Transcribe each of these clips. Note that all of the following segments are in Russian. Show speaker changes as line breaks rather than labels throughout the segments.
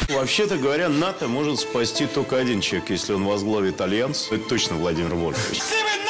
Вообще-то говоря, НАТО может спасти только один человек, если он возглавит альянс. Это точно Владимир Вольфович.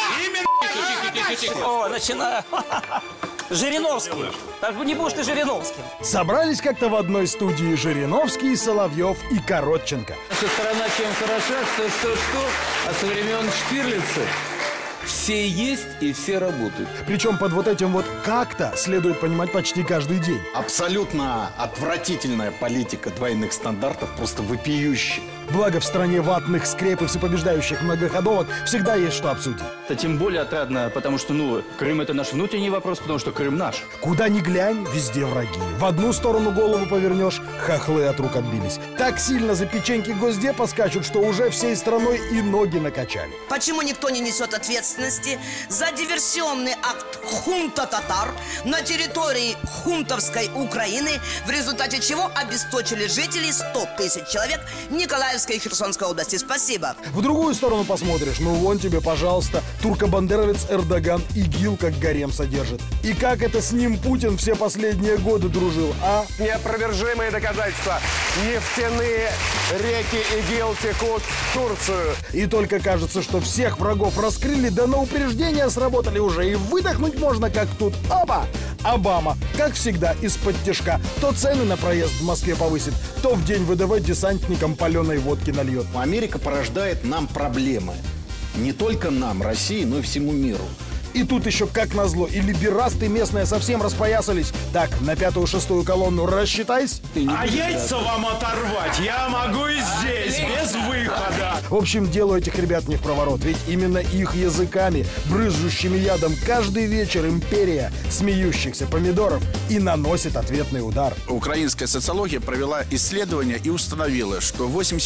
О, начинаю. Жириновский. Так не будешь ты Жириновским.
Собрались как-то в одной студии Жириновский, Соловьев и Коротченко.
Наша страна чем хороша, что, а со времен Штирлица все есть и все работают.
Причем под вот этим вот «как-то» следует понимать почти каждый день.
Абсолютно отвратительная политика двойных стандартов, просто вопиющая.
Благо в стране ватных скреп и всепобеждающих многоходовок всегда есть что обсудить.
Это тем более отрадно, потому что, Крым — это наш внутренний вопрос, потому что Крым наш.
Куда ни глянь, везде враги. В одну сторону голову повернешь, хохлы от рук отбились. Так сильно за печеньки Госдепа скачут, что уже всей страной и ноги накачали.
Почему никто не несет ответственности за диверсионный акт хунта татар на территории хунтовской Украины, в результате чего обесточили жителей 100 тысяч человек Николаевской и Херсонской области? Спасибо.
В другую сторону посмотришь, вон тебе, пожалуйста, туркобандеровец Эрдоган ИГИЛ как гарем содержит. И как это с ним Путин все последние годы дружил, а?
Неопровержимые доказательства. Нефтяные реки ИГИЛ текут в Турцию.
И только кажется, что всех врагов раскрыли, да на упреждение сработали уже. И выдохнуть можно, как тут. Оба! Обама, как всегда, из-под тишка. То цены на проезд в Москве повысит, то в день ВДВ десантникам паленой водки нальет.
Америка порождает нам проблемы. Не только нам, России, но и всему миру.
И тут еще, как назло, и либерасты местные совсем распоясались. Так, на 5-6 колонну рассчитайся.
А яйца вам оторвать я могу и здесь, без выхода.
В общем, делу этих ребят не в проворот. Ведь именно их языками, брызжущими ядом, каждый вечер империя смеющихся помидоров и наносит ответный удар.
Украинская социология провела исследование и установила, что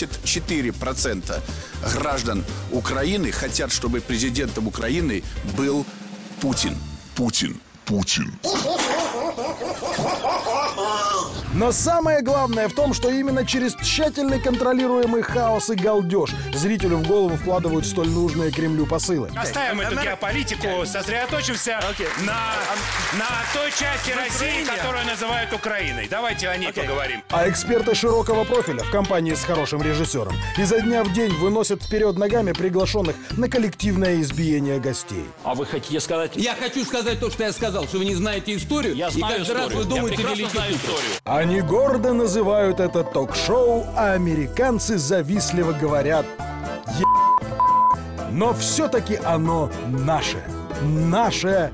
84% граждан Украины хотят, чтобы президентом Украины был Путин.
Но самое главное в том, что именно через тщательно контролируемый хаос и галдеж зрителю в голову вкладывают столь нужные Кремлю посылы.
Оставим эту геополитику, сосредоточимся на той части России, которую называют Украиной. Давайте о ней поговорим.
А эксперты широкого профиля в компании с хорошим режиссером изо дня в день выносят вперед ногами приглашенных на коллективное избиение гостей.
А вы хотите сказать...
Я хочу сказать то, что я сказал, что вы не знаете историю.
Я знаю
и каждый раз вы думаете великий
историю.
Они гордо называют это ток-шоу, а американцы завистливо говорят Но все-таки оно наше. Наше.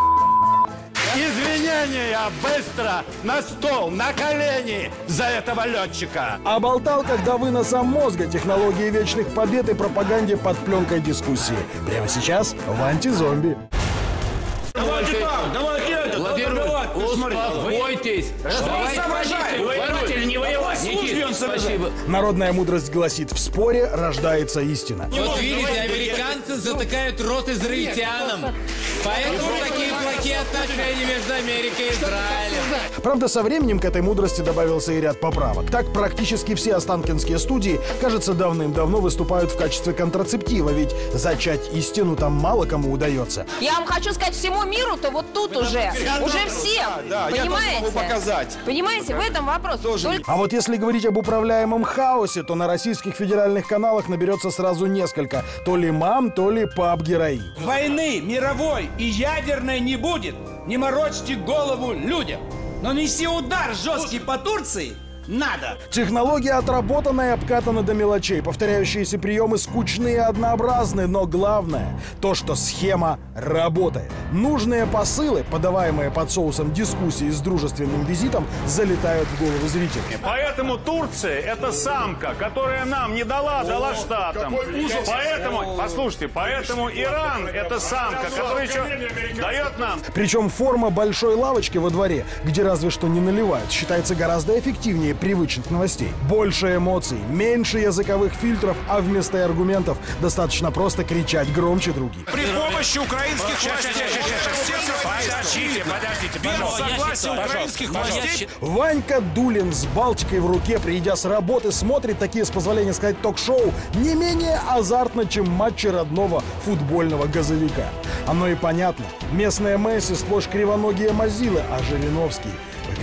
Извинения быстро, на стол, на колени за этого летчика.
А болталка до выноса мозга, технологии вечных побед и пропаганде под пленкой дискуссии. Прямо сейчас в «Антизомби».
Давайте так, давайте это,
успокойтесь.
Воевать или не воевать?
Спасибо.
Народная мудрость гласит: в споре рождается истина.
Вот видите, американцы затыкают рот израильтянам. Поэтому такие плохие отношения между Америкой и Израилем.
Правда, со временем к этой мудрости добавился и ряд поправок. Так практически все останкинские студии, кажется, давным-давно выступают в качестве контрацептива, ведь зачать истину там мало кому удается.
Я вам хочу сказать, всему миру-то вот тут уже всем, понимаете? Понимаете, в этом вопрос.
А вот если говорить об управляемом хаосе, то на российских федеральных каналах наберется сразу несколько. То ли мам, то ли пап-героинь.
Войны мировой и ядерной не будет. Не морочьте голову людям. Но нести удар жесткий по Турции надо.
Технология отработана и обкатана до мелочей. Повторяющиеся приемы скучные и однообразны, но главное то, что схема работает. Нужные посылы, подаваемые под соусом дискуссии с дружественным визитом, залетают в голову зрителей.
Поэтому Турция — это самка, которая нам не дала штатам. Поэтому Иран — это самка, которая еще дает нам.
Причем форма большой лавочки во дворе, где разве что не наливают, считается гораздо эффективнее привычных новостей. Больше эмоций, меньше языковых фильтров, а вместо аргументов достаточно просто кричать громче других.
При помощи украинских властей. Подождите, пожалуйста. Согласие украинских властей.
Ванька Дулин с Балтикой в руке, придя с работы, смотрит такие, с позволения сказать, ток-шоу не менее азартно, чем матчи родного футбольного газовика. Оно и понятно. Местные Месси сплошь кривоногие мазилы, а Жириновский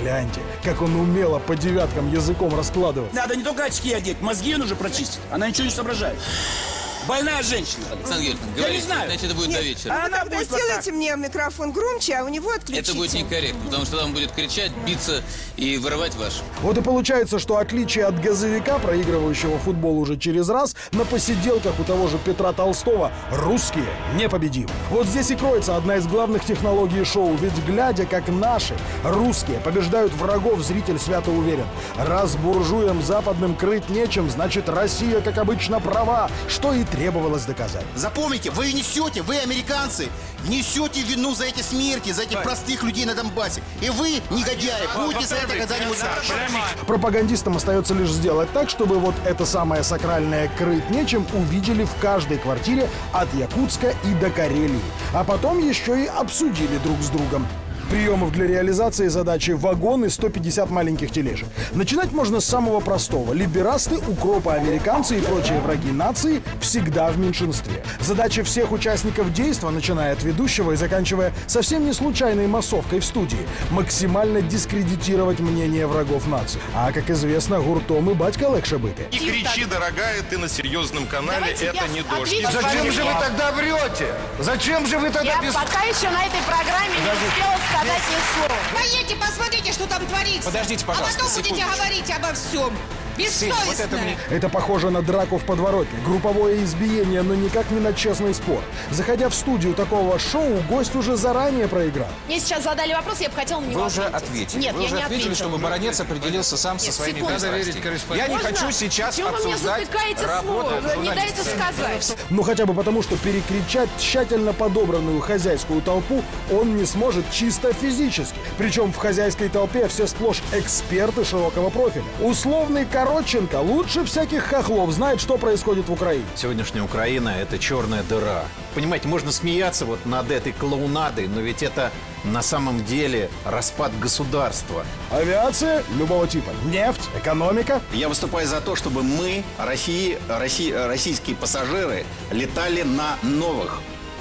Гляньте, как он умело по девяткам языком раскладывает.
Надо не только очки одеть, мозги нужно прочистить. Она ничего не соображает. Больная женщина.
Александр Георгиевич,
Я не знаю.
значит, это будет до вечера.
Она
Тогда
будет
сделайте мне микрофон громче, а у него отключите.
Это будет некорректно, потому что там будет кричать, биться и вырывать ваш.
Вот и получается, что отличие от газовика, проигрывающего футбол уже через раз, на посиделках у того же Петра Толстого русские непобедимы. Вот здесь и кроется одна из главных технологий шоу. Ведь глядя, как наши, русские, побеждают врагов, зритель свято уверен. Раз буржуям западным крыть нечем, значит, Россия, как обычно, права, что и требовалось доказать.
Запомните, вы несете, вы, американцы, несете вину за эти смерти, за этих простых людей на Донбассе. И вы, негодяи, будете за это когда-нибудь наказаны.
Пропагандистам остается лишь сделать так, чтобы вот это самое сакральное «крыть нечем» увидели в каждой квартире от Якутска и до Карелии. А потом еще и обсудили друг с другом. Приемов для реализации задачи вагон и 150 маленьких тележек. Начинать можно с самого простого. Либерасты, укропы, американцы и прочие враги нации всегда в меньшинстве. Задача всех участников действа, начиная от ведущего и заканчивая совсем не случайной массовкой в студии, максимально дискредитировать мнение врагов нации. А, как известно, гуртом и батька легче быты.
Не кричи, дорогая, ты на серьезном канале, это не дождь.
Зачем же вы тогда врете? Зачем же вы тогда
Я пока еще на этой программе не успела сказать ни слова.
Поедьте, посмотрите, что там творится.
Подождите, пожалуйста,
А потом будете
секундочку.
говорить обо всем. Бессовестно.
Это похоже на драку в подворотне, групповое избиение, но никак не на честный спор. Заходя в студию такого шоу, гость уже заранее проиграл.
Мне сейчас задали вопрос, я бы хотела на него
Вы уже
ответить.
ответили.
Нет,
Вы
я
уже
не
ответили,
ответила.
чтобы баронец определился сам со своими
секунду.
пристрастиями. Я не
Можно?
хочу сейчас
Чего вы мне
обсуждать
затыкаете
работу
слово? Не дайте
журналиста.
сказать.
Ну хотя бы потому, что перекричать тщательно подобранную хозяйскую толпу он не сможет чисто физически. Причем в хозяйской толпе все сплошь эксперты широкого профиля. Условный Коротченко лучше всяких хохлов знает, что происходит в Украине.
Сегодняшняя Украина – это черная дыра. Понимаете, можно смеяться вот над этой клоунадой, но ведь это на самом деле распад государства.
Авиация любого типа. Нефть, экономика.
Я выступаю за то, чтобы мы, российские пассажиры, летали на новых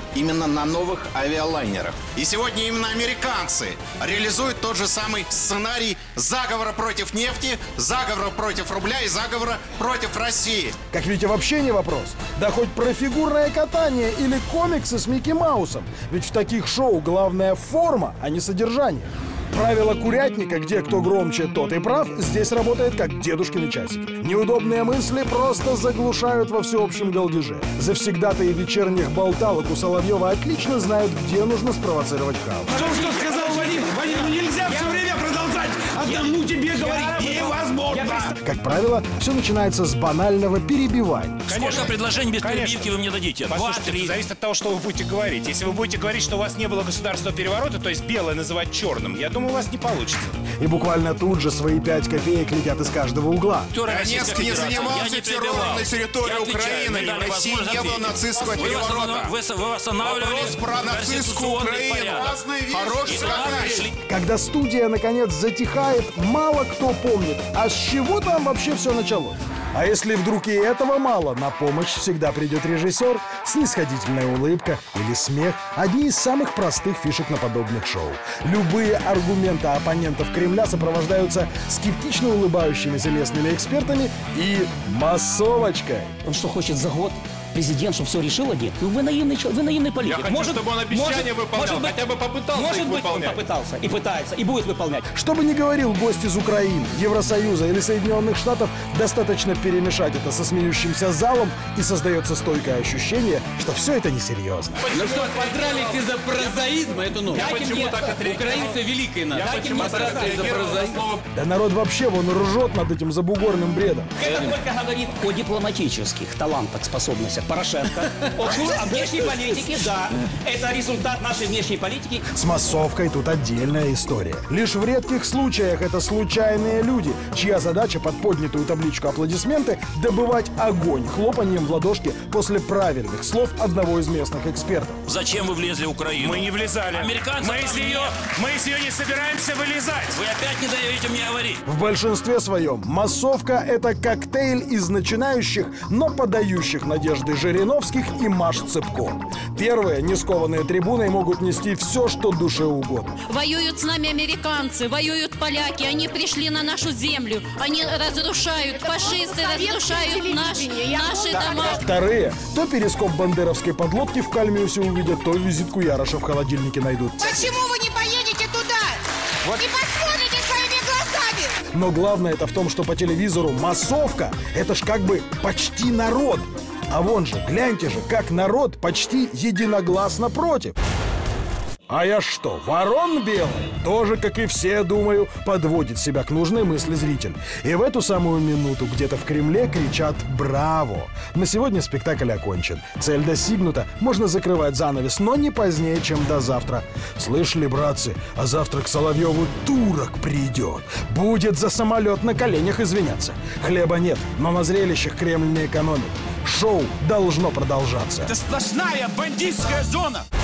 авиалайнерах. И сегодня именно американцы реализуют тот же самый сценарий заговора против нефти, заговора против рубля и заговора против России.
Как видите, вообще не вопрос. Да хоть про фигурное катание или комиксы с Микки Маусом. Ведь в таких шоу главная форма, а не содержание. Правило курятника, где кто громче, тот и прав, здесь работает как дедушкины часики. Неудобные мысли просто заглушают во всеобщем галдеже. Завсегдатаи вечерних болталок у Соловьева отлично знают, где нужно спровоцировать хаос.
Что сказал Вадим? Вадим, ну нельзя все время продолжать одному тебе говорить. Невозможно.
Как правило, все начинается с банального перебивания.
Сколько предложений без перебивки вы мне дадите?
Послушайте, это зависит от того, что вы будете говорить. Если вы будете говорить, что у вас не было государственного переворота, то есть белое называть черным, я думаю, у вас не получится.
И буквально тут же свои 5 копеек летят из каждого угла.
Донецк не занимался террором на территории Украины. И в России не было нацистского переворота.
Вы восстанавливали
Вопрос про нацистскую Украину. Хорош сказать.
Когда студия наконец затихает, мало кто помнит, а с чего там вообще все началось. А если вдруг и этого мало, на помощь всегда придет режиссер, снисходительная улыбка или смех – одни из самых простых фишек на подобных шоу. Любые аргументы оппонентов Кремля сопровождаются скептично улыбающимися местными экспертами и массовочкой.
Он что, хочет за год? Президент, чтобы все решил один? Ну, вы наивный человек, вы наивный политик.
Я хочу, чтобы он обещания выполнял, хотя бы попытался их выполнять.
Он попытался и пытается, и будет выполнять.
Что бы ни говорил гость из Украины, Евросоюза или Соединенных Штатов, достаточно перемешать это со смеющимся залом, и создается стойкое ощущение, что все это несерьезно.
Ну что, подрались из-за прозаизма? Это ну. Дайте мне украинцы великой нас. Дайте мне из-за прозаизма.
Да народ вообще вон ржет над этим забугорным бредом.
Это только говорит о дипломатических талантах, способностях Порошенко. О внешней политике, да. Это результат нашей внешней политики.
С массовкой тут отдельная история. Лишь в редких случаях это случайные люди, чья задача под поднятую табличку аплодисменты добывать огонь хлопанием в ладошки после правильных слов одного из местных экспертов.
Зачем вы влезли в Украину?
Мы не влезали.
Американцы
мы из нее не собираемся вылезать.
Вы опять не даете мне говорить.
В большинстве своем массовка — это коктейль из начинающих, но подающих надежды Леониды Жириновских и Маш Цыпко. Первые, не скованные трибуной, могут нести все, что душе угодно.
Воюют с нами американцы, воюют поляки, они пришли на нашу землю, они разрушают, фашисты разрушают наши дома.
Вторые, то перископ бандеровской подлодки в Кальмиусе увидят, то визитку Яроша в холодильнике найдут.
Почему вы не поедете туда? Не посмотрите своими глазами!
Но главное это в том, что по телевизору массовка – это ж как бы почти народ. А вон же, гляньте же, как народ почти единогласно против. А я что, ворон белый? Тоже, как и все, думаю, подводит себя к нужной мысли зритель. И в эту самую минуту где-то в Кремле кричат «Браво!». На сегодня спектакль окончен. Цель достигнута, можно закрывать занавес, но не позднее, чем до завтра. Слышали, братцы, а завтра к Соловьеву турок придет. Будет за самолет на коленях извиняться. Хлеба нет, но на зрелищах Кремль не экономит. Шоу должно продолжаться.
Это сплошная бандитская зона!